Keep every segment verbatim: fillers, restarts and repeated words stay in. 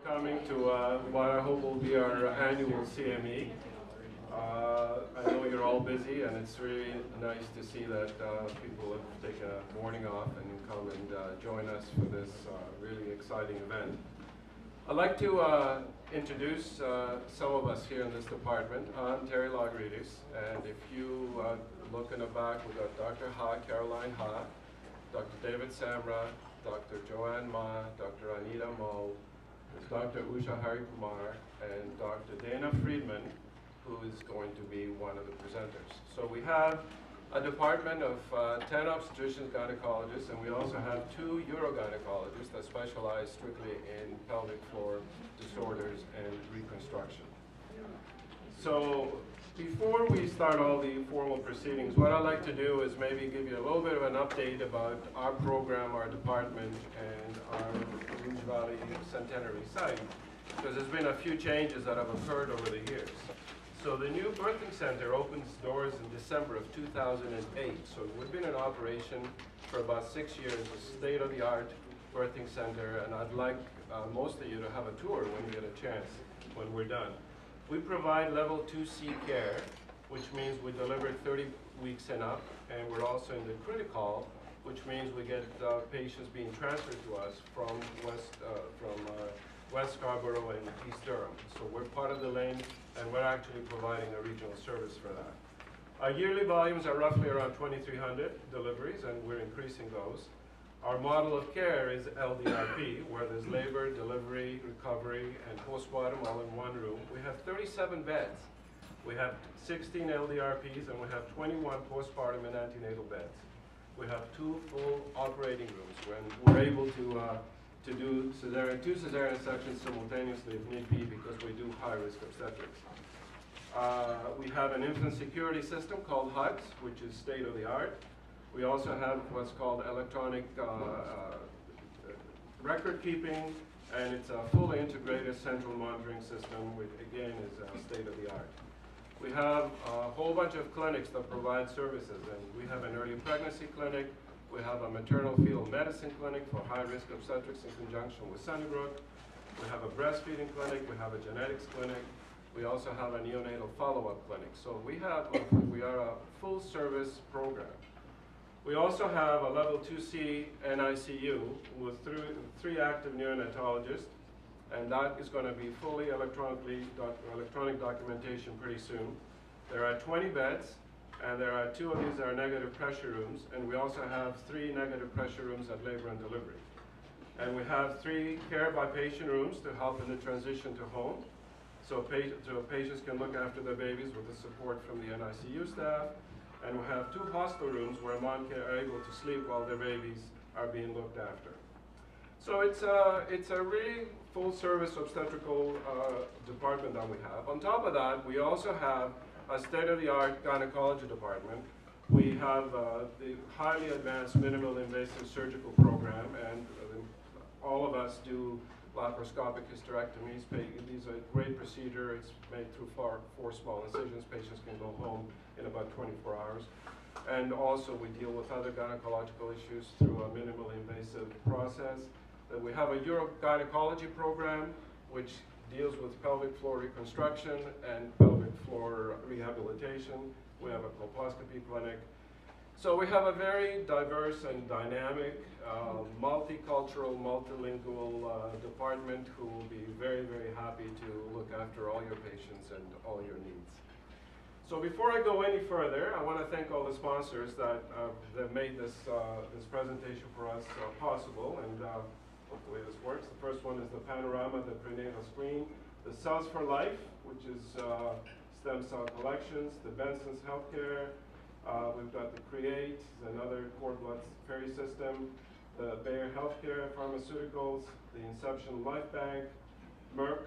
Coming to uh, what I hope will be our annual C M E. Uh, I know you're all busy, and it's really nice to see that uh, people have taken a morning off and come and uh, join us for this uh, really exciting event. I'd like to uh, introduce uh, some of us here in this department. I'm Terry Logaridis, and if you uh, look in the back, we've got Doctor Ha, Caroline Ha, Doctor David Samra, Doctor Joanne Ma, Doctor Anita Mo, Doctor Usha Harikumar, and Doctor Dayna Freedman, who is going to be one of the presenters. So we have a department of uh, ten obstetricians, gynecologists, and we also have two urogynecologists that specialize strictly in pelvic floor disorders and reconstruction. So before we start all the formal proceedings, what I'd like to do is maybe give you a little bit of an update about our program, our department, and our Rouge Valley Centenary site, because there's been a few changes that have occurred over the years. So the new birthing center opens doors in December of two thousand eight. So we've been in operation for about six years, a state-of-the-art birthing center, and I'd like uh, most of you to have a tour when you get a chance when we're done. We provide level two C care, which means we deliver thirty weeks and up, and we're also in the critical, which means we get uh, patients being transferred to us from West, uh, from uh, West Scarborough and East Durham. So we're part of the lane, and we're actually providing a regional service for that. Our yearly volumes are roughly around twenty-three hundred deliveries, and we're increasing those. Our model of care is L D R P, where there's labor, delivery, recovery, and postpartum all in one room. We have thirty-seven beds. We have sixteen L D R Ps, and we have twenty-one postpartum and antenatal beds. We have two full operating rooms when we're able to uh, to do cesarean, two cesarean sections simultaneously if need be, because we do high-risk obstetrics. Uh, we have an infant security system called H U D S, which is state-of-the-art. We also have what's called electronic uh, uh, record keeping, and it's a fully integrated central monitoring system, which again is uh, state-of-the-art. We have a whole bunch of clinics that provide services, and we have an early pregnancy clinic. We have a maternal fetal medicine clinic for high-risk obstetrics in conjunction with Sunnybrook. We have a breastfeeding clinic. We have a genetics clinic. We also have a neonatal follow-up clinic. So we have, a, we are a full-service program. We also have a level two C N I C U with three, three active neonatologists, and that is going to be fully electronically doc, electronic documentation pretty soon. There are twenty beds, and there are two of these that are negative pressure rooms, and we also have three negative pressure rooms at labor and delivery. And we have three care by patient rooms to help in the transition to home, so, so patients can look after their babies with the support from the N I C U staff. And we have two hospital rooms where mom care are able to sleep while their babies are being looked after. So it's a, it's a really full-service obstetrical uh, department that we have. On top of that, we also have a state-of-the-art gynecology department. We have uh, the highly advanced minimal invasive surgical program, and uh, all of us do laparoscopic hysterectomies. These are a great procedure. It's made through four, four small incisions. Patients can go home in about twenty-four hours. And also we deal with other gynecological issues through a minimal invasive process. Then we have a urogynecology program, which deals with pelvic floor reconstruction and pelvic floor rehabilitation. We have a colposcopy clinic. So we have a very diverse and dynamic, uh, multicultural, multilingual uh, department who will be very, very happy to look after all your patients and all your needs. So before I go any further, I want to thank all the sponsors that, uh, that made this, uh, this presentation for us uh, possible, and uh, hopefully this works. The first one is the Panorama, the prenatal screen, the Cells for Life, which is uh, stem cell collections, the Benson's Healthcare, uh, we've got the Create, another cord blood ferry system, the Bayer Healthcare Pharmaceuticals, the Inception Life Bank, Merck,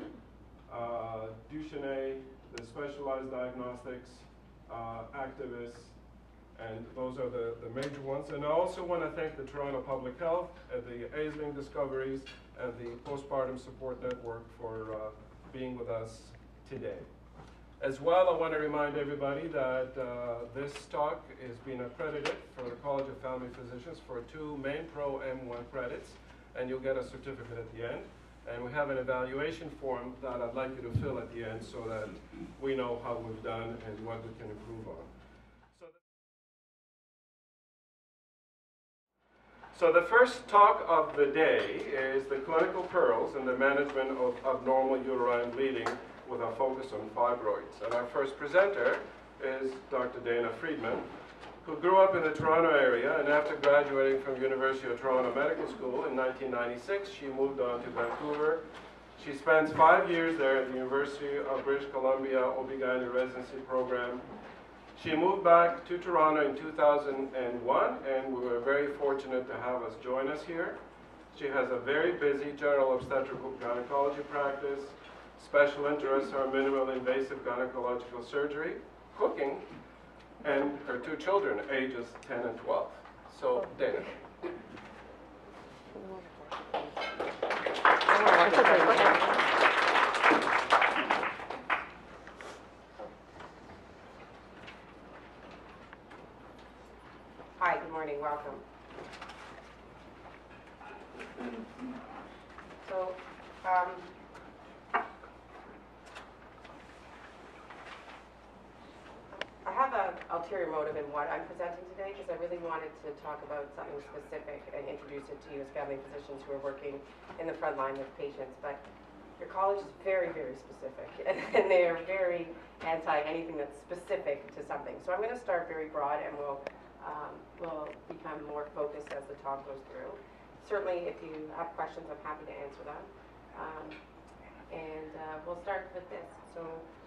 uh, Duchenne, the Specialized Diagnostics, uh, Activists, and those are the, the major ones. And I also want to thank the Toronto Public Health, and the Aisling Discoveries, and the Postpartum Support Network for uh, being with us today. As well, I want to remind everybody that uh, this talk is being accredited for the College of Family Physicians for two main Pro M one credits, and you'll get a certificate at the end. And we have an evaluation form that I'd like you to fill at the end so that we know how we've done and what we can improve on. So, so the first talk of the day is the clinical pearls and the management of abnormal uterine bleeding with a focus on fibroids. And our first presenter is Doctor Dayna Freedman, who grew up in the Toronto area, and after graduating from University of Toronto Medical School in nineteen ninety-six, she moved on to Vancouver. She spends five years there at the University of British Columbia O B G Y N residency program. She moved back to Toronto in two thousand one, and we were very fortunate to have us join us here. She has a very busy general obstetrical gynecology practice. Special interests are minimal invasive gynecological surgery, cooking, and her two children, ages ten and twelve. So, Dayna. Hi, good morning, welcome. So, um, I have an ulterior motive in what I'm presenting today because I really wanted to talk about something specific and introduce it to you as family physicians who are working in the front line with patients. But your college is very, very specific, and they are very anti anything that's specific to something. So I'm going to start very broad, and we'll um, we'll become more focused as the talk goes through. Certainly, if you have questions, I'm happy to answer them. Um, and uh, we'll start with this. So.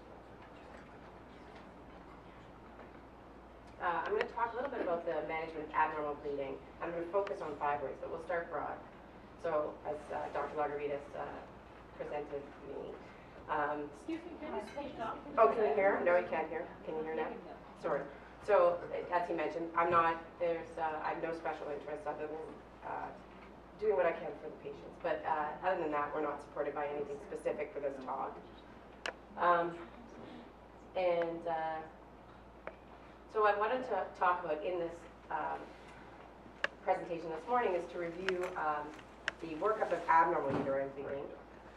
Uh, I'm going to talk a little bit about the management of abnormal bleeding. I'm going to focus on fibroids, but we'll start broad. So, as uh, Doctor Logaridis uh, presented me. Um, Excuse me, can I speak up? oh, can you hear? No, you can't hear. Can you hear now? Sorry. So, as he mentioned, I'm not, there's, uh, I have no special interest other than uh, doing what I can for the patients. But uh, other than that, we're not supported by anything specific for this talk. Um, and, uh, So what I wanted to talk about in this um, presentation this morning is to review um, the workup of abnormal uterine bleeding.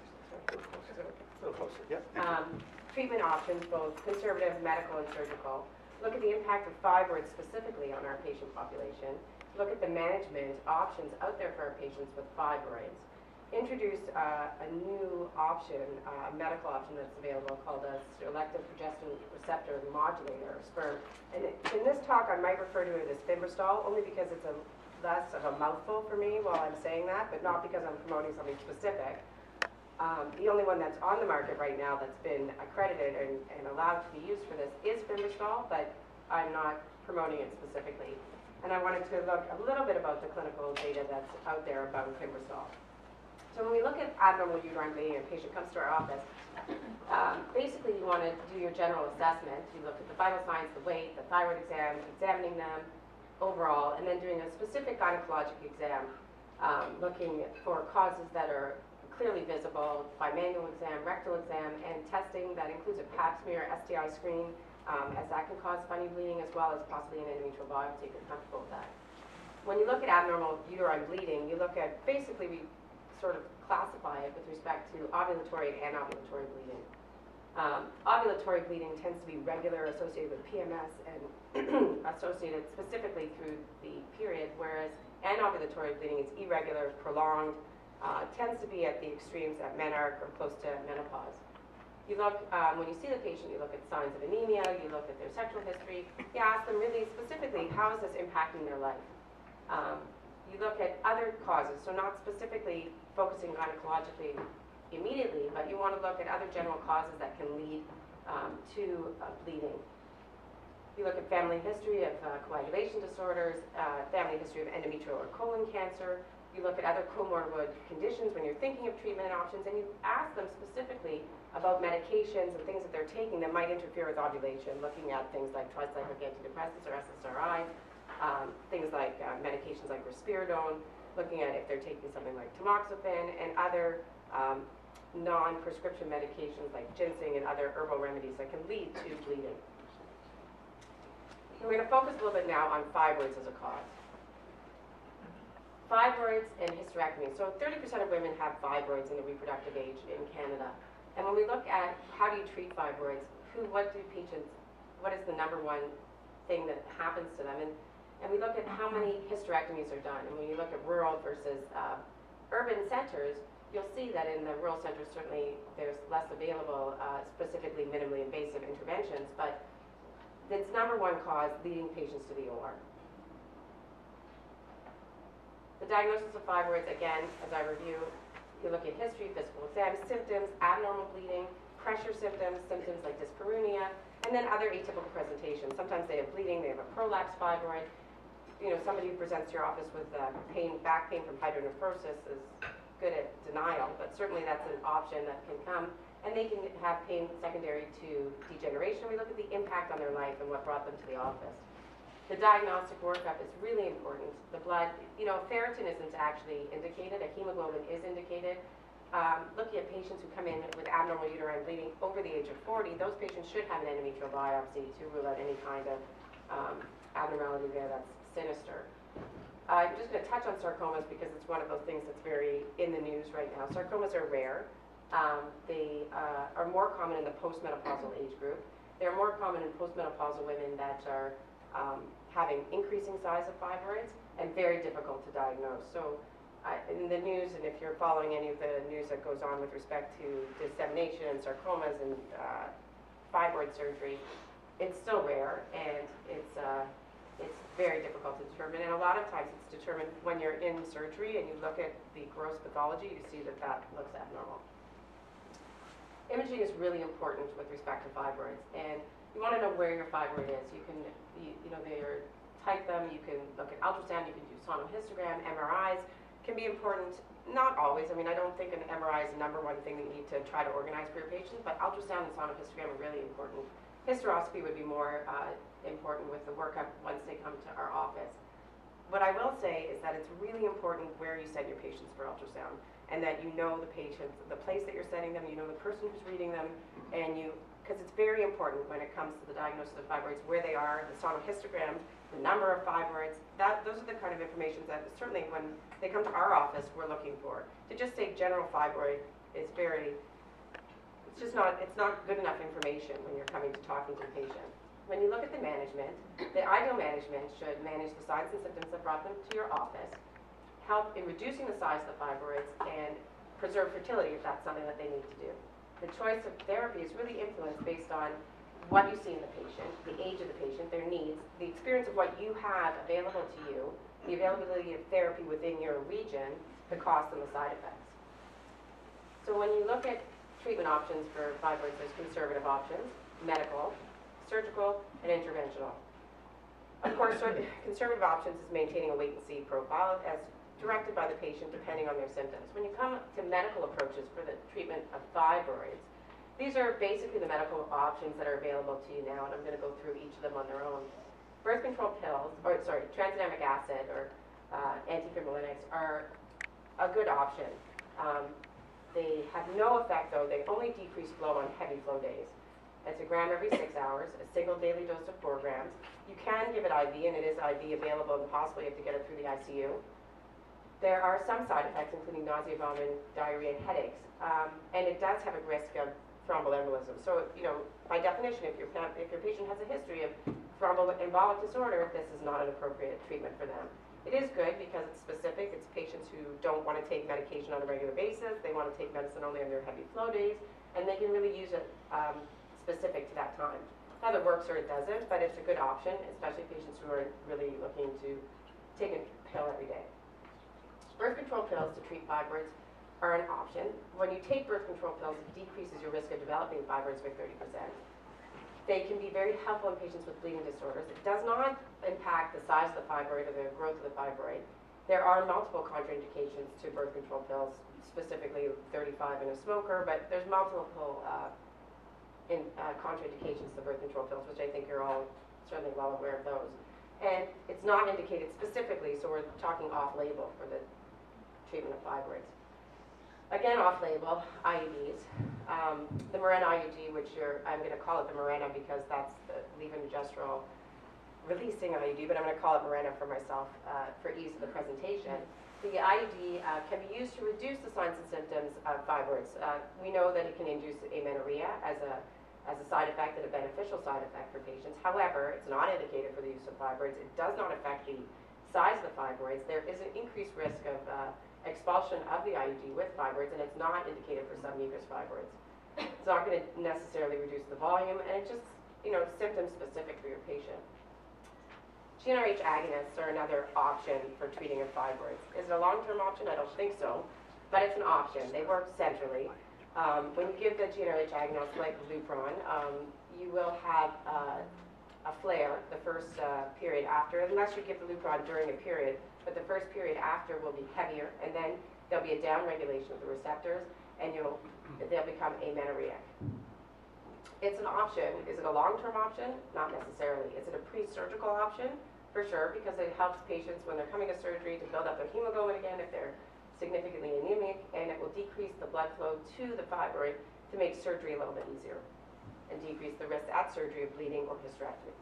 Um, treatment options, both conservative, medical, and surgical. Look at the impact of fibroids specifically on our patient population. Look at the management options out there for our patients with fibroids. Introduce uh, a new option, uh, a medical option that's available called a selective progesterone receptor modulator, or SPERM. And in this talk, I might refer to it as Fibrostol, only because it's a less of a mouthful for me while I'm saying that, but not because I'm promoting something specific. Um, the only one that's on the market right now that's been accredited and, and allowed to be used for this is Fibrostol, but I'm not promoting it specifically. And I wanted to look a little bit about the clinical data that's out there about Fibrostol. So when we look at abnormal uterine bleeding and a patient comes to our office, um, basically you want to do your general assessment. You look at the vital signs, the weight, the thyroid exam, examining them overall, and then doing a specific gynecologic exam, um, looking for causes that are clearly visible by manual exam, rectal exam, and testing that includes a pap smear, S T I screen, um, as that can cause funny bleeding, as well as possibly an endometrial biopsy if you're comfortable with that. When you look at abnormal uterine bleeding, you look at, basically we sort of classify it with respect to ovulatory and anovulatory bleeding. Um, ovulatory bleeding tends to be regular, associated with P M S, and associated specifically through the period, whereas anovulatory bleeding is irregular, prolonged, uh, tends to be at the extremes at menarche or close to menopause. You look, um, when you see the patient, you look at signs of anemia, you look at their sexual history, you ask them really specifically, how is this impacting their life? Um, You look at other causes, so not specifically focusing gynecologically immediately, but you want to look at other general causes that can lead um, to uh, bleeding. You look at family history of uh, coagulation disorders, uh, family history of endometrial or colon cancer. You look at other comorbid conditions when you're thinking of treatment options, and you ask them specifically about medications and things that they're taking that might interfere with ovulation, looking at things like tricyclic antidepressants or S S R Is. Um, things like uh, medications like risperidone, looking at if they're taking something like tamoxifen and other um, non-prescription medications like ginseng and other herbal remedies that can lead to bleeding. We're going to focus a little bit now on fibroids as a cause. fibroids and hysterectomy. So thirty percent of women have fibroids in the reproductive age in Canada. And when we look at how do you treat fibroids, who, what do patients, what is the number one thing that happens to them? And, and we look at how many hysterectomies are done. And when you look at rural versus uh, urban centers, you'll see that in the rural centers, certainly there's less available, uh, specifically minimally invasive interventions, but it's number one cause leading patients to the O R. The diagnosis of fibroids, again, as I review, you look at history, physical exam, symptoms, abnormal bleeding, pressure symptoms, symptoms like dyspareunia, and then other atypical presentations. Sometimes they have bleeding, they have a prolapsed fibroid. You know, somebody who presents to your office with uh, pain, back pain from hydronephrosis is good at denial, but certainly that's an option that can come. And they can have pain secondary to degeneration. We look at the impact on their life and what brought them to the office. The diagnostic workup is really important. The blood, you know, ferritin isn't actually indicated. A hemoglobin is indicated. Um, looking at patients who come in with abnormal uterine bleeding over the age of forty, those patients should have an endometrial biopsy to rule out any kind of um, abnormality there that's sinister. Uh, I'm just going to touch on sarcomas because it's one of those things that's very in the news right now. Sarcomas are rare. Um, they uh, are more common in the postmenopausal age group. They're more common in postmenopausal women that are um, having increasing size of fibroids and very difficult to diagnose. So uh, in the news, and if you're following any of the news that goes on with respect to dissemination and sarcomas and uh, fibroid surgery, it's still rare and it's, uh, it's very difficult to determine. And a lot of times it's determined when you're in surgery and you look at the gross pathology, you see that that looks abnormal. Imaging is really important with respect to fibroids, and you want to know where your fibroid is. You can, you, you know, they're type them. You can look at ultrasound. You can do sonohystogram. M R Is can be important. Not always. I mean, I don't think an M R I is the number one thing that you need to try to organize for your patients, but ultrasound and sonohystogram are really important. Hysteroscopy would be more uh, important with the workup once they come to our office. What I will say is that it's really important where you send your patients for ultrasound, and that you know the patient, the place that you're sending them, you know the person who's reading them, and you, because it's very important when it comes to the diagnosis of fibroids, where they are, the sonohystogram, the number of fibroids, that, those are the kind of information that certainly when they come to our office, we're looking for. To just say general fibroid is very, it's just not, it's not good enough information when you're coming to talking to the patient. When you look at the management, the ideal management should manage the signs and symptoms that brought them to your office, help in reducing the size of the fibroids, and preserve fertility if that's something that they need to do. The choice of therapy is really influenced based on what you see in the patient, the age of the patient, their needs, the experience of what you have available to you, the availability of therapy within your region, the cost and the side effects. So when you look at treatment options for fibroids, there's conservative options, medical, surgical, and interventional. Of course, conservative options is maintaining a wait-and-see profile as directed by the patient depending on their symptoms. When you come to medical approaches for the treatment of fibroids, these are basically the medical options that are available to you now, and I'm going to go through each of them on their own. Birth control pills, or sorry, tranexamic acid or uh, antifibrinolytics are a good option. Um, they have no effect, though. They only decrease flow on heavy flow days. It's a gram every six hours, a single daily dose of four grams. You can give it I V, and it is I V available, and possibly you have to get it through the I C U. There are some side effects, including nausea, vomiting, diarrhea, and headaches. Um, and it does have a risk of thromboembolism. So, you know, by definition, if your, if your patient has a history of thromboembolic disorder, this is not an appropriate treatment for them. It is good because it's specific. It's patients who don't want to take medication on a regular basis. They want to take medicine only on their heavy flow days, and they can really use it um, specific to that time. Either works or it doesn't, but it's a good option, especially patients who are really looking to take a pill every day. Birth control pills to treat fibroids are an option. When you take birth control pills, it decreases your risk of developing fibroids by thirty percent. They can be very helpful in patients with bleeding disorders. It does not impact the size of the fibroid or the growth of the fibroid. There are multiple contraindications to birth control pills, specifically thirty-five in a smoker, but there's multiple uh, in, uh, contraindications to birth control pills, which I think you're all certainly well aware of those. And it's not indicated specifically, so we're talking off-label for the treatment of fibroids. Again, off-label, I U Ds. Um, the Mirena I U D, which you're, I'm going to call it the Mirena because that's the levonorgestrel releasing I U D, but I'm going to call it Mirena for myself uh, for ease of the presentation. The I U D uh, can be used to reduce the signs and symptoms of fibroids. Uh, we know that it can induce amenorrhea as a, as a side effect and a beneficial side effect for patients. However, it's not indicated for the use of fibroids. It does not affect the size of the fibroids. There is an increased risk of uh, expulsion of the I U D with fibroids, and it's not indicated for submucous fibroids. It's not going to necessarily reduce the volume, and it's just, you know, symptom specific for your patient. G n R H agonists are another option for treating of fibroids. Is it a long-term option? I don't think so, but it's an option. They work centrally. Um, when you give the G n R H agonist like Lupron, um, you will have uh, a flare the first uh, period after, unless you give the Lupron during a period, but the first period after will be heavier, and then there'll be a downregulation of the receptors, and you'll, they'll become amenorrheic. It's an option. Is it a long-term option? Not necessarily. Is it a pre-surgical option? For sure, because it helps patients when they're coming to surgery to build up their hemoglobin again if they're significantly anemic, and it will decrease the blood flow to the fibroid to make surgery a little bit easier and decrease the risk at surgery of bleeding or hysterectomy.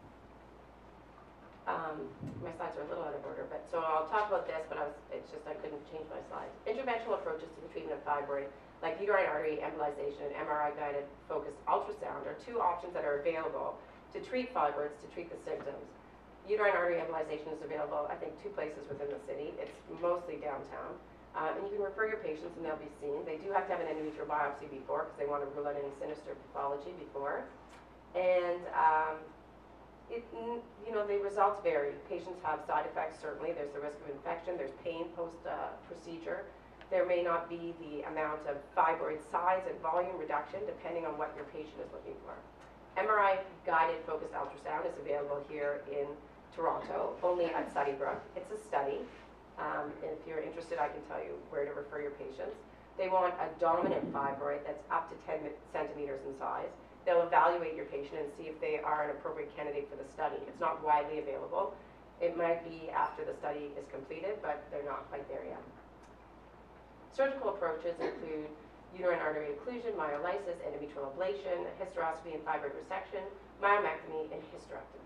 Um, my slides are a little out of order, but so I'll talk about this, but I was, it's just I couldn't change my slides. Interventional approaches to the treatment of fibroid, like uterine artery embolization and M R I-guided focused ultrasound, are two options that are available to treat fibroids, to treat the symptoms. Uterine artery embolization is available, I think, two places within the city. It's mostly downtown. Um, and you can refer your patients and they'll be seen. They do have to have an endometrial biopsy before because they want to rule out any sinister pathology before. And, um, it, you know, the results vary. Patients have side effects, certainly. There's the risk of infection. There's pain post-procedure. Uh, there may not be the amount of fibroid size and volume reduction depending on what your patient is looking for. M R I-guided focused ultrasound is available here in Toronto, only at Sunnybrook. It's a study. Um, and if you're interested, I can tell you where to refer your patients. They want a dominant fibroid that's up to ten centimeters in size. They'll evaluate your patient and see if they are an appropriate candidate for the study. It's not widely available. It might be after the study is completed, but they're not quite there yet. Surgical approaches include uterine artery occlusion, myolysis, endometrial ablation, hysteroscopy and fibroid resection, myomectomy, and hysterectomy.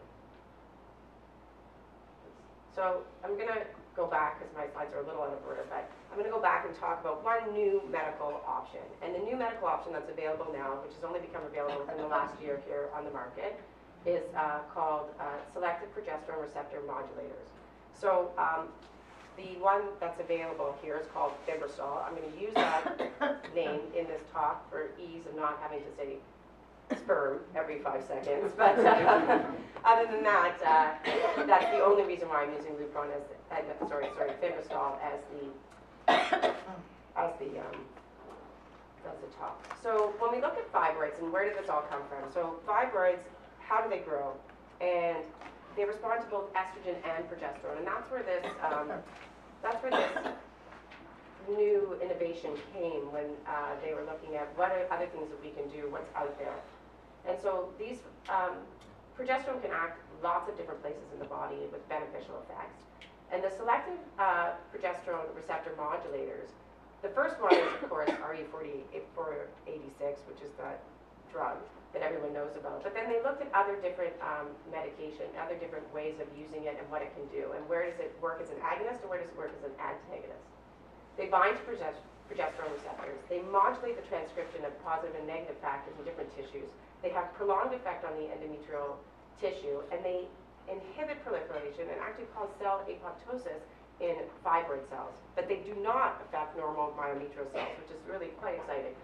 So I'm going to go back, because my slides are a little out of order, but I'm going to go back and talk about one new medical option. And the new medical option that's available now, which has only become available within the last year here on the market, is uh, called uh, selective progesterone receptor modulators. So um, the one that's available here is called Fibrostol. I'm going to use that name in this talk for ease of not having to say sperm every five seconds, but uh, other than that, uh, that's the only reason why I'm using Lupron as, uh, sorry, sorry, Fibrostol as the, as the, um, as the top. So when we look at fibroids, and where did this all come from? So fibroids, how do they grow? And they respond to both estrogen and progesterone, and that's where this, um, that's where this new innovation came when uh, they were looking at what are other things that we can do, what's out there. And so these, um, progesterone can act lots of different places in the body with beneficial effects. And the selective uh, progesterone receptor modulators, the first one is, of course, R E four eighty-six, which is that drug that everyone knows about. But then they looked at other different um, medication, other different ways of using it and what it can do. And where does it work as an agonist or where does it work as an antagonist? They bind to progesterone receptors. They modulate the transcription of positive and negative factors in different tissues. They have prolonged effect on the endometrial tissue, and they inhibit proliferation and actually cause cell apoptosis in fibroid cells. But they do not affect normal myometrial cells, which is really quite exciting.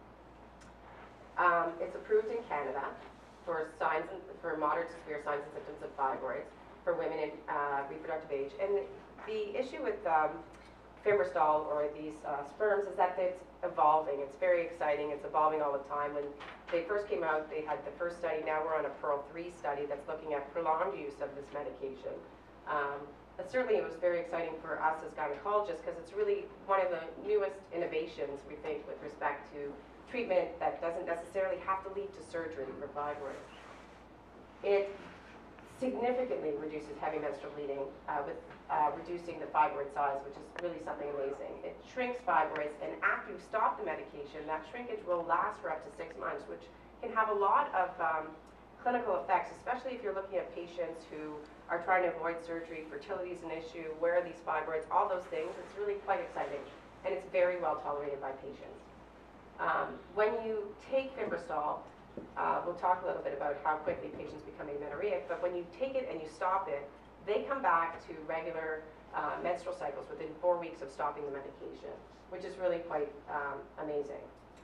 Um, it's approved in Canada for signs and, for moderate to severe signs and symptoms of fibroids for women in uh, reproductive age. And the issue with um, Fibrostol or these uh, sperms is that it's evolving. It's very exciting. It's evolving all the time. When they first came out, they had the first study. Now we're on a Pearl three study that's looking at prolonged use of this medication. Um, but certainly it was very exciting for us as gynecologists because it's really one of the newest innovations, we think, with respect to treatment that doesn't necessarily have to lead to surgery for fibroids. It significantly reduces heavy menstrual bleeding uh, with uh, reducing the fibroid size, which is really something amazing. It shrinks fibroids, and after you stop the medication, that shrinkage will last for up to six months, which can have a lot of um, clinical effects, especially if you're looking at patients who are trying to avoid surgery, fertility is an issue, where are these fibroids, all those things. It's really quite exciting, and it's very well tolerated by patients. Um, when you take Fibrostol, uh, we'll talk a little bit about how quickly patients become amenorrheic, but when you take it and you stop it, they come back to regular uh, menstrual cycles within four weeks of stopping the medication, which is really quite um, amazing.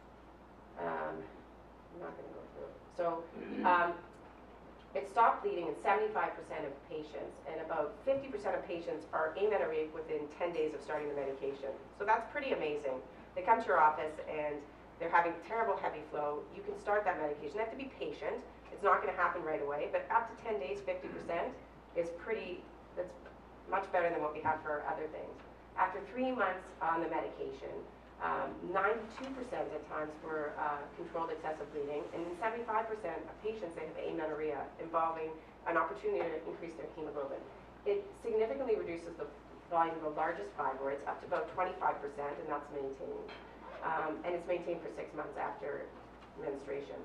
Um, I'm not going to go through. So um, it stopped bleeding in seventy-five percent of patients, and about fifty percent of patients are amenorrheic within ten days of starting the medication. So that's pretty amazing. They come to your office and they're having terrible heavy flow. You can start that medication. You have to be patient. It's not going to happen right away, but up to ten days, fifty percent is pretty, that's much better than what we have for other things. After three months on the medication, um, ninety-two percent at times were uh, controlled excessive bleeding, and in seventy-five percent of patients they have amenorrhea involving an opportunity to increase their hemoglobin. It significantly reduces the volume of the largest fibroids up to about twenty-five percent, and that's maintained. Um, and it's maintained for six months after menstruation.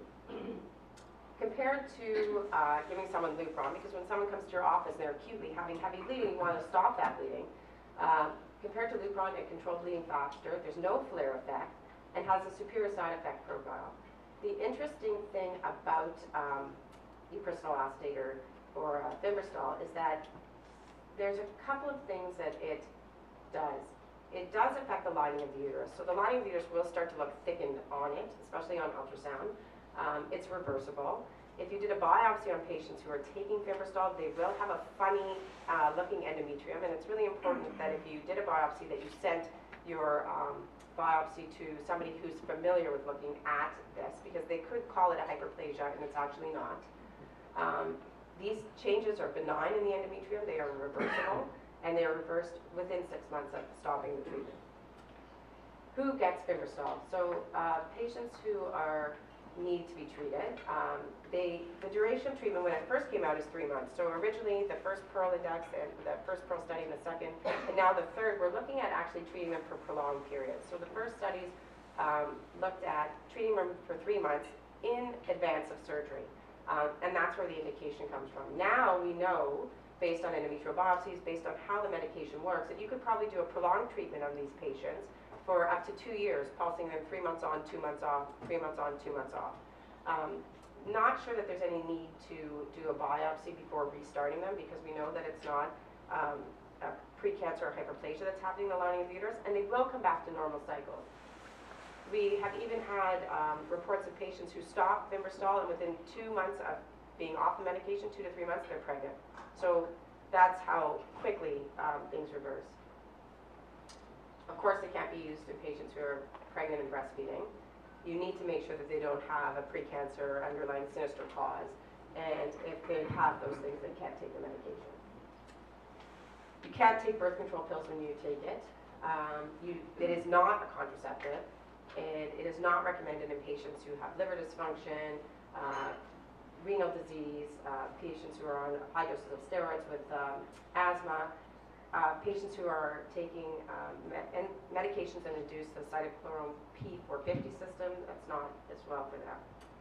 Compared to uh, giving someone Lupron, because when someone comes to your office and they're acutely having heavy bleeding, you want to stop that bleeding. Uh, compared to Lupron, it controls bleeding faster, there's no flare effect, and has a superior side effect profile. The interesting thing about um, epristol acetate or, or uh, Fibrostol is that there's a couple of things that it does. It does affect the lining of the uterus. So the lining of the uterus will start to look thickened on it, especially on ultrasound. Um, it's reversible. If you did a biopsy on patients who are taking Fibrostol, they will have a funny uh, looking endometrium, and it's really important that if you did a biopsy that you sent your um, biopsy to somebody who's familiar with looking at this, because they could call it a hyperplasia and it's actually not. Um, these changes are benign in the endometrium, they are reversible, and they are reversed within six months of stopping the treatment. Who gets Fibrostol? So uh, patients who are need to be treated. Um, they, the duration of treatment when it first came out is three months. So originally the first Pearl Index and the first Pearl study and the second, and now the third, we're looking at actually treating them for prolonged periods. So the first studies um, looked at treating them for three months in advance of surgery. Um, and that's where the indication comes from. Now we know, based on endometrial biopsies, based on how the medication works, that you could probably do a prolonged treatment on these patients for up to two years, pulsing them three months on, two months off, three months on, two months off. Um, not sure that there's any need to do a biopsy before restarting them, because we know that it's not um, a precancer or hyperplasia that's happening in the lining of the uterus, and they will come back to normal cycles. We have even had um, reports of patients who stop Fibrostol, and within two months of being off the medication, two to three months, they're pregnant. So that's how quickly um, things reverse. Of course, they can't be used in patients who are pregnant and breastfeeding. You need to make sure that they don't have a precancer or underlying sinister cause. And if they have those things, they can't take the medication. You can't take birth control pills when you take it. Um, you, it is not a contraceptive, and it is not recommended in patients who have liver dysfunction, uh, renal disease, uh, patients who are on high doses of steroids with um, asthma, Uh, patients who are taking um, med and medications that induce the cytochrome P four fifty system, that's not as well for them.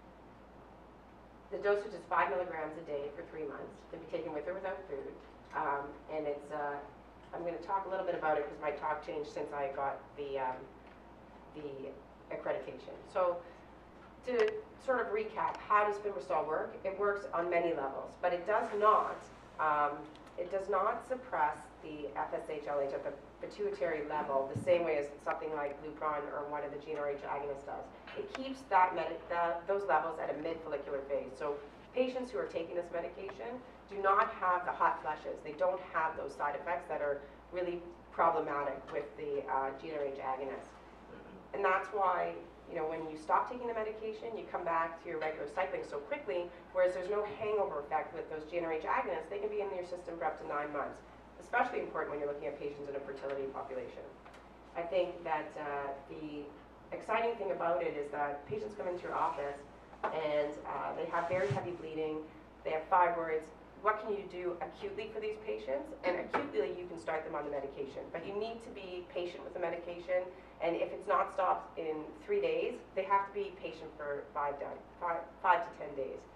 The dosage is five milligrams a day for three months. It can be taken with or without food. Um, and it's, uh, I'm going to talk a little bit about it because my talk changed since I got the, um, the accreditation. So to sort of recap, how does Fibrostol work? It works on many levels, but it does not, um, it does not suppress the F S H L H at the pituitary level the same way as something like Lupron or one of the G n R H agonists does. It keeps that that, those levels at a mid-follicular phase. So patients who are taking this medication do not have the hot flushes. They don't have those side effects that are really problematic with the uh, G n R H agonists. And that's why, you know, when you stop taking the medication, you come back to your regular cycling so quickly, whereas there's no hangover effect with those G n R H agonists. They can be in your system for up to nine months. Especially important when you're looking at patients in a fertility population. I think that uh, the exciting thing about it is that patients come into your office and uh, they have very heavy bleeding, they have fibroids. What can you do acutely for these patients? And acutely you can start them on the medication, but you need to be patient with the medication, and if it's not stopped in three days, they have to be patient for five, down, five, five to ten days.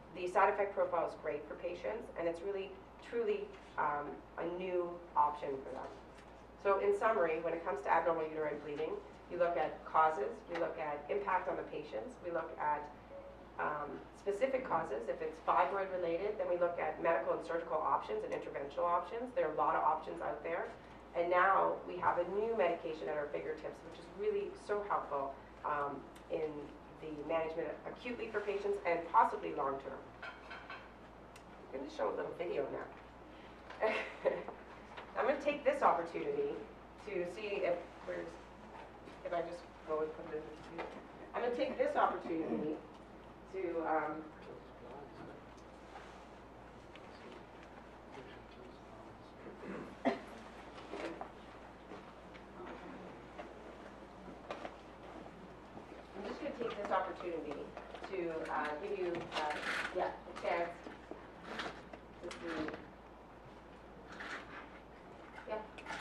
The side effect profile is great for patients, and it's really, truly um, a new option for them. So in summary, when it comes to abnormal uterine bleeding, we look at causes, we look at impact on the patients, we look at um, specific causes. If it's fibroid related, then we look at medical and surgical options and interventional options. There are a lot of options out there. And now we have a new medication at our fingertips, which is really so helpful um, in the management acutely for patients and possibly long term. I'm going to show a little video now. I'm going to take this opportunity to see if where's if I just go and put it in the computer. I'm going to take this opportunity to um, I'm just going to take this opportunity to uh, give you uh, yeah, a chance to see. Yeah.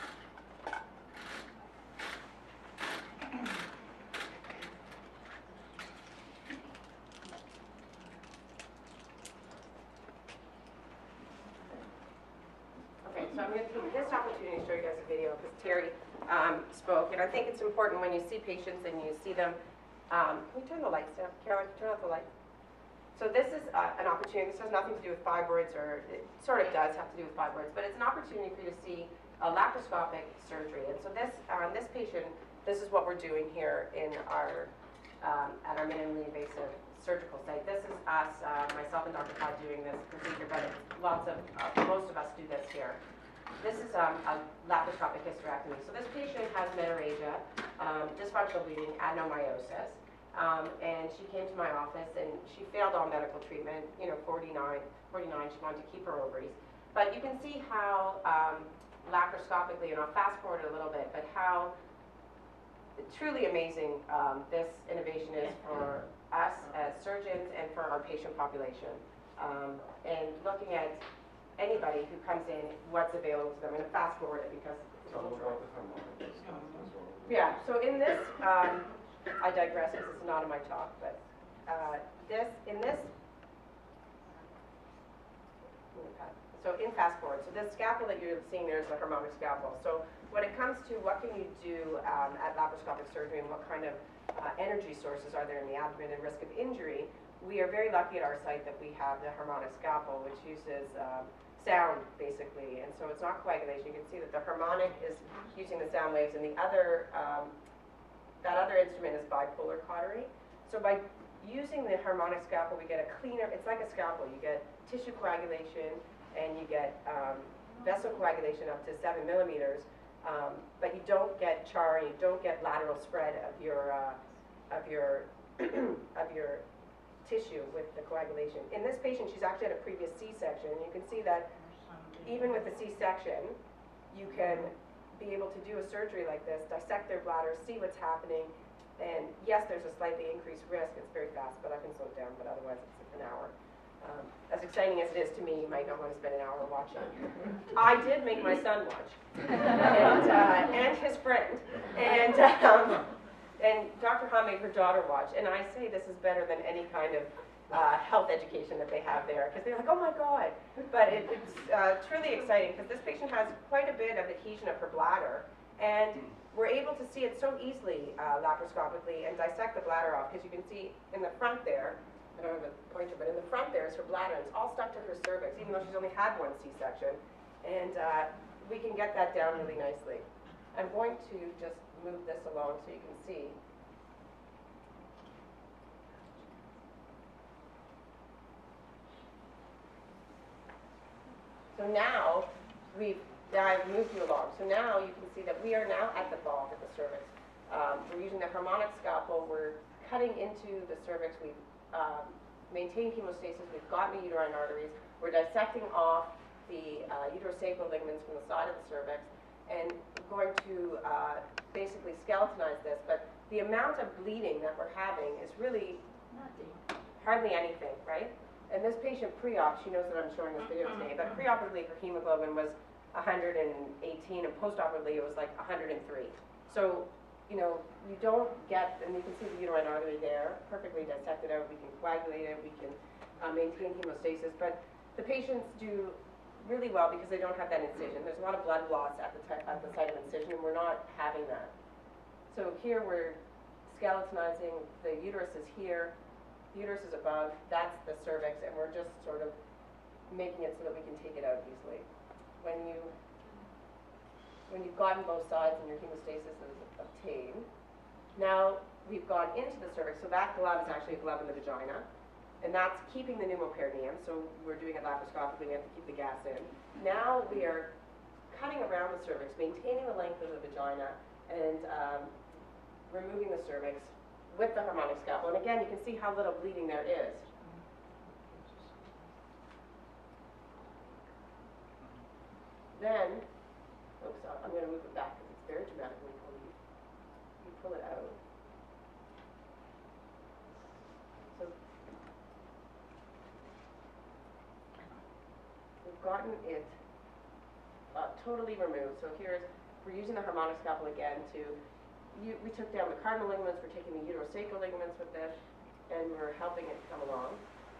Okay, so I'm going to take this opportunity to show you guys a video because Terry um, spoke, and I think it's important when you see patients and you see them. Um, can you turn the lights down? Carol, can you turn off the lights? So this is uh, an opportunity. This has nothing to do with fibroids, or it sort of does have to do with fibroids, but it's an opportunity for you to see a laparoscopic surgery. And so this, um, this patient, this is what we're doing here in our, um, at our minimally invasive surgical site. This is us, uh, myself and Doctor Todd doing this procedure, but lots of, uh, most of us do this here. This is um, a laparoscopic hysterectomy. So this patient has menorrhagia, um, dysfunctional bleeding, adenomyosis, um, and she came to my office and she failed all medical treatment, you know, forty-nine, forty-nine, she wanted to keep her ovaries. But you can see how um, laparoscopically, and I'll fast forward a little bit, but how truly amazing um, this innovation is for us as surgeons and for our patient population. Um, and looking at anybody who comes in, what's available to them. I'm going to fast forward it because it's a little dry. Yeah, so in this, um, I digress because it's not in my talk, but uh, this, in this, so in fast forward, so this scalpel that you're seeing there is the harmonic scalpel. So when it comes to what can you do um, at laparoscopic surgery and what kind of uh, energy sources are there in the abdomen and risk of injury, we are very lucky at our site that we have the harmonic scalpel, which uses um, sound, basically, and so it's not coagulation. You can see that the harmonic is using the sound waves, and the other, um, that other instrument is bipolar cautery. So by using the harmonic scalpel, we get a cleaner, it's like a scalpel. You get tissue coagulation, and you get um, vessel coagulation up to seven millimeters, um, but you don't get char, and you don't get lateral spread of your, uh, of your, of your tissue with the coagulation. In this patient, she's actually had a previous C-section, and you can see that even with the C-section, you can be able to do a surgery like this, dissect their bladder, see what's happening, and yes, there's a slightly increased risk. It's very fast, but I can slow it down, but otherwise it's an hour. Um, as exciting as it is to me, you might not want to spend an hour watching. I did make my son watch, and, uh, and his friend, and um, and Doctor Ha made her daughter watch, and I say this is better than any kind of uh, health education that they have there, because they're like, oh my God. But it, it's uh, truly exciting, because this patient has quite a bit of adhesion of her bladder, and we're able to see it so easily uh, laparoscopically and dissect the bladder off, because you can see in the front there, I don't have a pointer, but in the front there is her bladder, and it's all stuck to her cervix, even though she's only had one C-section, and uh, we can get that down really nicely. I'm going to just move this along so you can see. So now we've, now I've moved you along. So now you can see that we are now at the bulb of the cervix. Um, we're using the harmonic scalpel. We're cutting into the cervix. We've um, maintained hemostasis. We've gotten the uterine arteries. We're dissecting off the uh, uterosacral ligaments from the side of the cervix, and going to uh, basically skeletonize this, but the amount of bleeding that we're having is really hardly anything, right? And this patient pre-op, she knows that I'm showing this video today, but pre-operatively her hemoglobin was one hundred eighteen, and post-operatively it was like one hundred three. So, you know, you don't get, and you can see the uterine artery there, perfectly dissected out. We can coagulate it, we can uh, maintain hemostasis, but the patients do really well because they don't have that incision. There's a lot of blood loss at the, at the site of incision, and we're not having that. So here we're skeletonizing, the uterus is here, the uterus is above, that's the cervix, and we're just sort of making it so that we can take it out easily. When you, when you've gotten both sides and your hemostasis is obtained, now we've gone into the cervix, so that glove is actually a glove in the vagina, and that's keeping the pneumoperitoneum, so we're doing it laparoscopically, we have to keep the gas in. Now we are cutting around the cervix, maintaining the length of the vagina, and um, removing the cervix with the harmonic scalpel. And again, you can see how little bleeding there is. Then, oops, I'm going to move it back because it's very dramatic when you pull it, you pull it out. So we've gotten it uh, totally removed. So here's, we're using the harmonic scalpel again to, you, we took down the cardinal ligaments, we're taking the uterosacral ligaments with this, and we're helping it come along.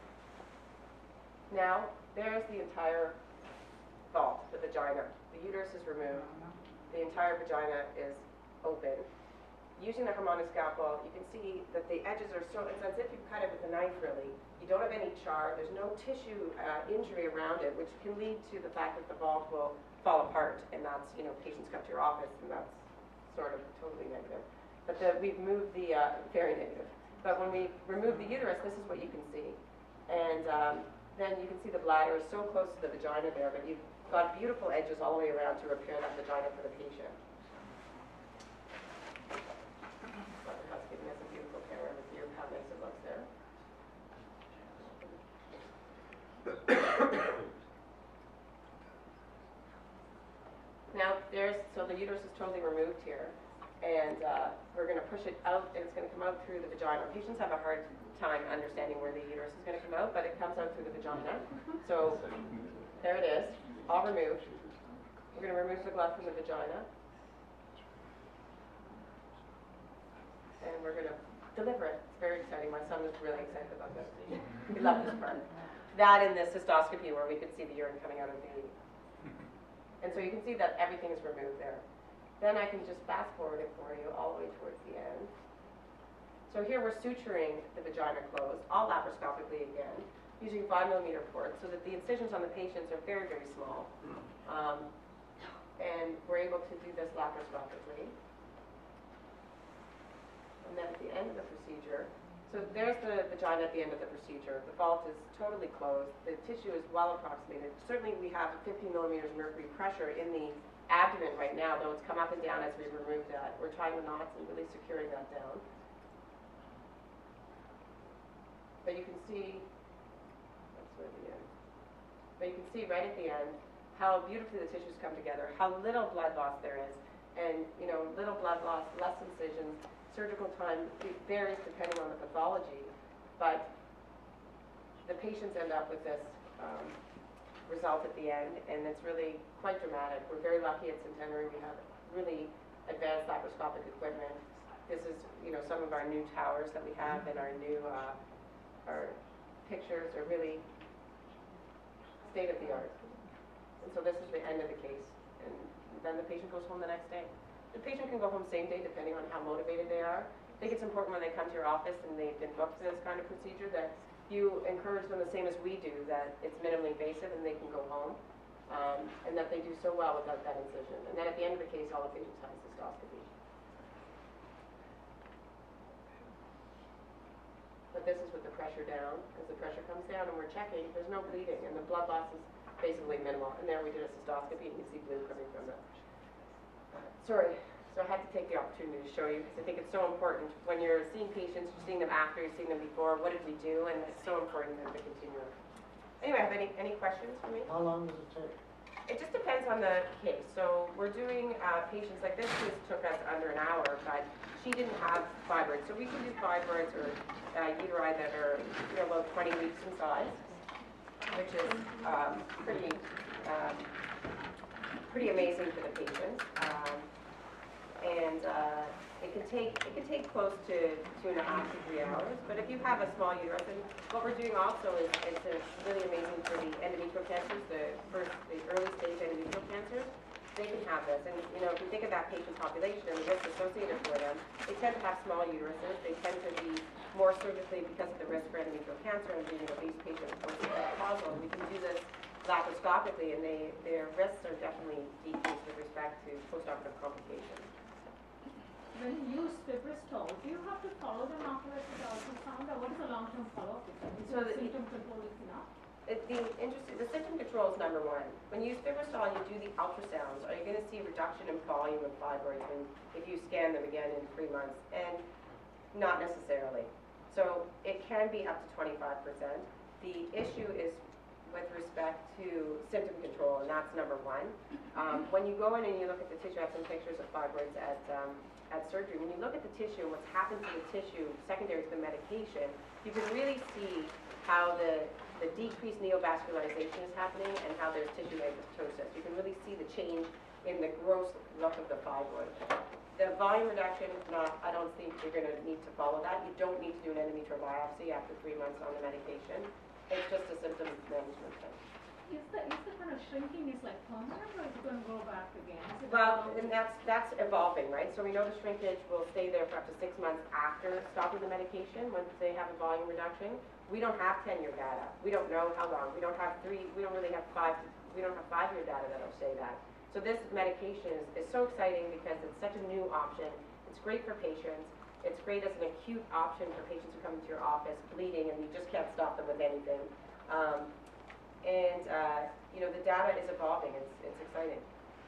Now, there's the entire vault, the vagina. The uterus is removed. The entire vagina is open. Using the harmonic scalpel, you can see that the edges are so, it's as if you cut it with a knife, really. You don't have any char. There's no tissue uh, injury around it, which can lead to the fact that the vault will fall apart, and that's, you know, patients come to your office, and that's sort of totally negative. But the, we've moved the, uh, very negative. But when we remove the uterus, this is what you can see. And um, then you can see the bladder is so close to the vagina there, but you've got beautiful edges all the way around to repair that vagina for the patient. Doctor Huss giving us a beautiful camera review of how nice it looks there. Now, there's, so the uterus is totally removed here, and uh, we're going to push it out, and it's going to come out through the vagina. Patients have a hard time understanding where the uterus is going to come out, but it comes out through the vagina. So, there it is, all removed. We're going to remove the glove from the vagina, and we're going to deliver it. It's very exciting. My son was really excited about this. He loved this part. That and the cystoscopy where we could see the urine coming out of the baby. And so you can see that everything is removed there. Then I can just fast forward it for you all the way towards the end. So here we're suturing the vagina closed, all laparoscopically again, using five millimeter ports so that the incisions on the patients are very, very small. Um, and we're able to do this laparoscopically. And then at the end of the procedure, so there's the vagina at the end of the procedure. The vault is totally closed. The tissue is well approximated. Certainly we have fifteen millimeters mercury pressure in the abdomen right now, though it's come up and down as we remove that. We're tying the knots and really securing that down. But you can see, that's where the end. But you can see right at the end how beautifully the tissues come together, how little blood loss there is, and you know, little blood loss, less incisions. Surgical time varies depending on the pathology, but the patients end up with this um, result at the end, and it's really quite dramatic. We're very lucky at Centenary. We have really advanced laparoscopic equipment. This is, you know, some of our new towers that we have, and our new, uh, our pictures are really state of the art. And so this is the end of the case, and then the patient goes home the next day. The patient can go home same day depending on how motivated they are. I think it's important when they come to your office and they've been booked for this kind of procedure that you encourage them the same as we do, that it's minimally invasive and they can go home, um, and that they do so well without that incision. And then at the end of the case, all the patients have a cystoscopy. But this is with the pressure down. As the pressure comes down and we're checking, there's no bleeding, and the blood loss is basically minimal. And there we did a cystoscopy, and you can see blue coming from it. Sorry, so I had to take the opportunity to show you because I think it's so important. When you're seeing patients, you're seeing them after, you're seeing them before, what did we do? And it's so important to the continuum. Anyway, have any, any questions for me? How long does it take? It just depends on the case. So we're doing uh, patients, like this case took us under an hour, but she didn't have fibroids. So we can do fibroids or uh, uteri that are, you know, about twenty weeks in size, which is um, pretty, um, pretty amazing for the patient. Um, and uh, it can take it can take close to two and a half to three hours. But if you have a small uterus, and what we're doing also is it's a really amazing for the endometrial cancers, the first the early stage endometrial cancers. They can have this, and you know if you think of that patient population and the risk associated for them, they tend to have small uteruses. They tend to be more surgically because of the risk for endometrial cancer and being an obese patient or causal. We can do this laparoscopically, and they their risks are definitely decreased with respect to postoperative complications. When you use fibrostol, do you have to follow them afterwards with the ultrasound, or what is the long-term follow-up with them? Is So the the- symptom control is enough? It, the interesting, the symptom control is number one. When you use fibrostol and you do the ultrasounds, are you going to see a reduction in volume of fibroids when, if you scan them again in three months? And not necessarily. So it can be up to twenty-five percent. The issue is with respect to symptom control, and that's number one. Um, when you go in and you look at the tissue, I have some pictures of fibroids at, um, at surgery. When you look at the tissue and what's happened to the tissue secondary to the medication, you can really see how the, the decreased neovascularization is happening and how there's tissue apoptosis. You can really see the change in the gross look of the fibroid. The volume reduction, not, I don't think you're going to need to follow that. You don't need to do an endometrial biopsy after three months on the medication. It's just a symptom management thing. Is the, is the kind of shrinking is like permanent, or is it going to go back again? Is it Well, all- and that's, that's evolving, right? So we know the shrinkage will stay there for up to six months after stopping the medication once they have a volume reduction. We don't have ten-year data. We don't know how long. We don't have three, we don't really have five, we don't have five-year data that'll say that. So this medication is, is so exciting because it's such a new option. It's great for patients. It's great as an acute option for patients who come into your office bleeding and you just can't stop them with anything. Um, and, uh, you know, the data is evolving. It's, it's exciting.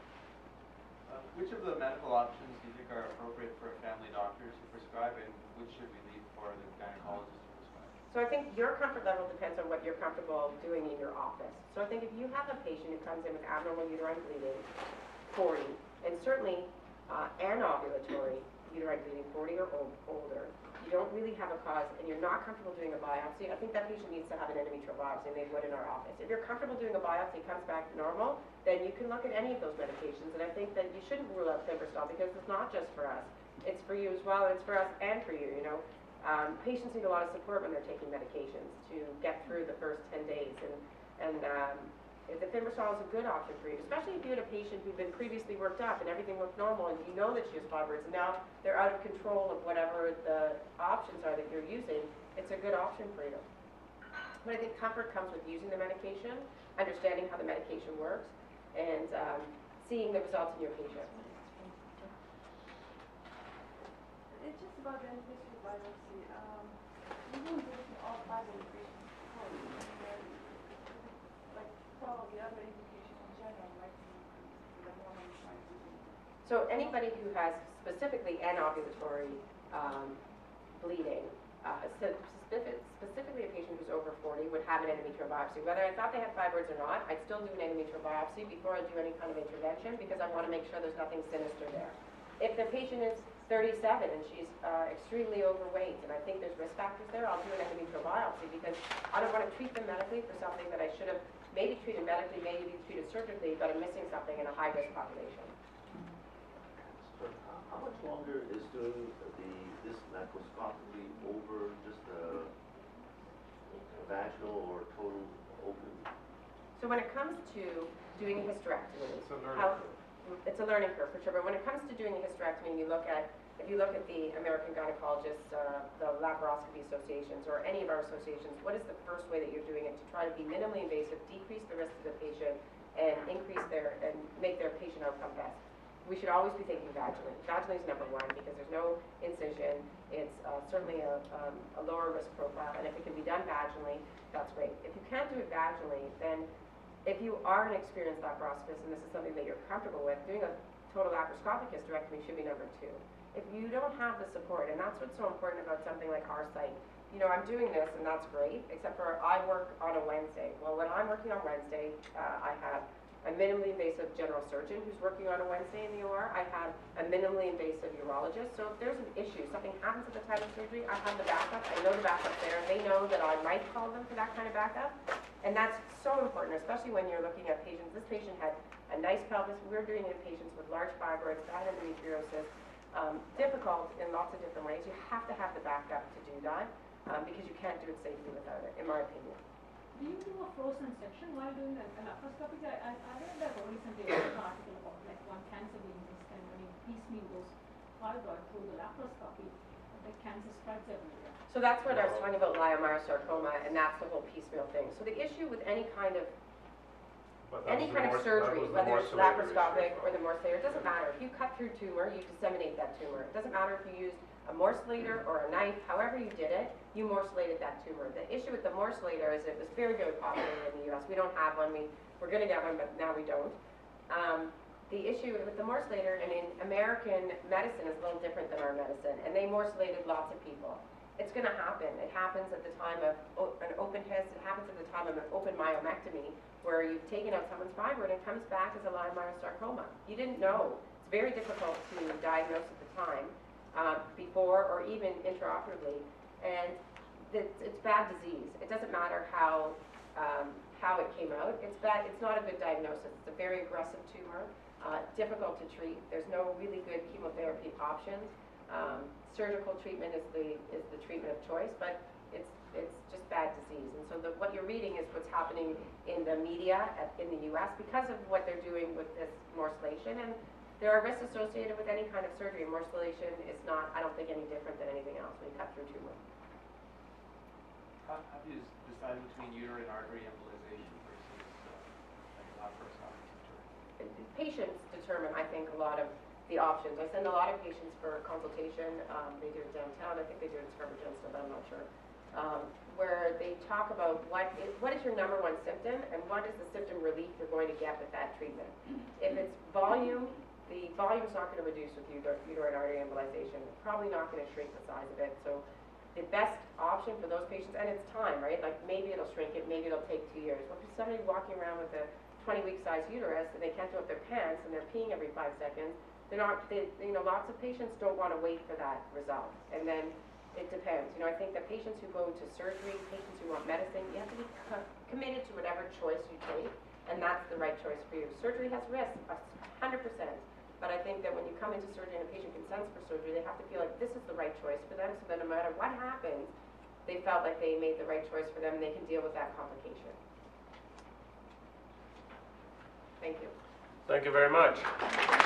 Uh, which of the medical options do you think are appropriate for family doctors to prescribe, and which should we leave for the gynecologist to prescribe? So I think your comfort level depends on what you're comfortable doing in your office. So I think if you have a patient who comes in with abnormal uterine bleeding, forty, and certainly uh, anovulatory uterine bleeding, forty or old, older, you don't really have a cause and you're not comfortable doing a biopsy, I think that patient needs to have an endometrial biopsy, and they would in our office. If you're comfortable doing a biopsy, comes back normal, then you can look at any of those medications, and I think that you shouldn't rule out fibrostol because it's not just for us. It's for you as well, and it's for us and for you, you know. Um, patients need a lot of support when they're taking medications to get through the first ten days, and, and um, the fibrostol is a good option for you, especially if you had a patient who'd been previously worked up and everything looked normal and you know that she has fibroids and now they're out of control of whatever the options are that you're using. It's a good option for you. But I think comfort comes with using the medication, understanding how the medication works, and um, seeing the results in your patient. It's just about the endometrial biopsy. Um, we won't do it in all five of the patients, of course. And then, like probably other indication in general might be the more I'm trying to do. So anybody who has specifically anovulatory um, bleeding, uh, so specific, specifically a patient who's over forty would have an endometrial biopsy. Whether I thought they had fibroids or not, I'd still do an endometrial biopsy before I do any kind of intervention because I want to make sure there's nothing sinister there. If the patient is thirty-seven and she's uh, extremely overweight and I think there's risk factors there, I'll do an endometrial biopsy because I don't want to treat them medically for something that I should have maybe treated medically, maybe treated surgically, but I'm missing something in a high-risk population. So how much longer is doing the this laparoscopically over just a vaginal or total open? So when it comes to doing a hysterectomy, It's a learning how, curve. it's a learning curve for sure, but when it comes to doing a hysterectomy, you look at, if you look at the American Gynecologists, uh, the laparoscopy associations, or any of our associations, what is the first way that you're doing it to try to be minimally invasive, decrease the risk to the patient, and increase their, and make their patient outcome best? We should always be thinking vaginally. Vaginally is number one because there's no incision. It's uh, certainly a, um, a lower risk profile, and if it can be done vaginally, that's great. If you can't do it vaginally, then if you are an experienced laparoscopist and this is something that you're comfortable with, doing a total laparoscopic hysterectomy should be number two. If you don't have the support, and that's what's so important about something like our site, you know, I'm doing this and that's great, except for I work on a Wednesday. Well, when I'm working on Wednesday, uh, I have a minimally invasive general surgeon who's working on a Wednesday in the O R. I have a minimally invasive urologist. So if there's an issue, something happens at the time of surgery, I have the backup. I know the backup there. They know that I might call them for that kind of backup. And that's so important, especially when you're looking at patients. This patient had a nice pelvis. We're doing it in patients with large fibroids, bad endometriosis, um, difficult in lots of different ways. You have to have the backup to do that um, because you can't do it safely without it, in my opinion. Do you do a frozen section while doing a laparoscopy? I, I, I read that recently an article about like one cancer being distant when you piecemeal those fibroids through the laparoscopy, the cancer spreads everywhere. So that's what I was talking about leiomyosarcoma, and that's the whole piecemeal thing. So the issue with any kind of But that any was the kind of mors- surgery, that was the whether it's morcellation laparoscopic issue. or the morcellator, it doesn't matter. If you cut through tumor, you disseminate that tumor. It doesn't matter if you used a morcellator or a knife, however you did it, you morcellated that tumor. The issue with the morcellator is it was very, very popular in the U S. We don't have one. We, we're going to get one, but now we don't. Um, the issue with the morcellator, and in American medicine is a little different than our medicine, and they morcellated lots of people. It's going to happen. It happens at the time of o an open test. It happens at the time of an open myomectomy, where you've taken out someone's fibroid and it comes back as a leiomyosarcoma. You didn't know. It's very difficult to diagnose at the time, uh, before or even intraoperatively, and it's, it's bad disease. It doesn't matter how um, how it came out. It's bad. It's not a good diagnosis. It's a very aggressive tumor, uh, difficult to treat. There's no really good chemotherapy options. Um, surgical treatment is the is the treatment of choice, but it's it's just bad disease. And so the, what you're reading is what's happening in the media at, in the U S because of what they're doing with this morcellation. And there are risks associated with any kind of surgery. Morcellation is not, I don't think, any different than anything else when you cut through tumor. How, how do you decide between uterine artery embolization versus uh, like laparoscopic surgery? Patients determine, I think, a lot of the options. I send a lot of patients for consultation. Um, they do it downtown. I think they do it in Scarborough Johnstone, but I'm not sure. Um, where they talk about what is, what is your number one symptom and what is the symptom relief you're going to get with that treatment. If it's volume, the volume is not going to reduce with uter uterine artery embolization. It's probably not going to shrink the size of it. So the best option for those patients, and it's time, right? Like maybe it'll shrink it, maybe it'll take two years. Well, if somebody walking around with a twenty week size uterus and they can't do up their pants and they're peeing every five seconds, they're not, they, you know, lots of patients don't want to wait for that result. And then it depends. You know, I think that patients who go to surgery, patients who want medicine, you have to be co committed to whatever choice you take, and that's the right choice for you. Surgery has risks, one hundred percent. But I think that when you come into surgery and a patient consents for surgery, they have to feel like this is the right choice for them, so that no matter what happens, they felt like they made the right choice for them and they can deal with that complication. Thank you. Thank you very much.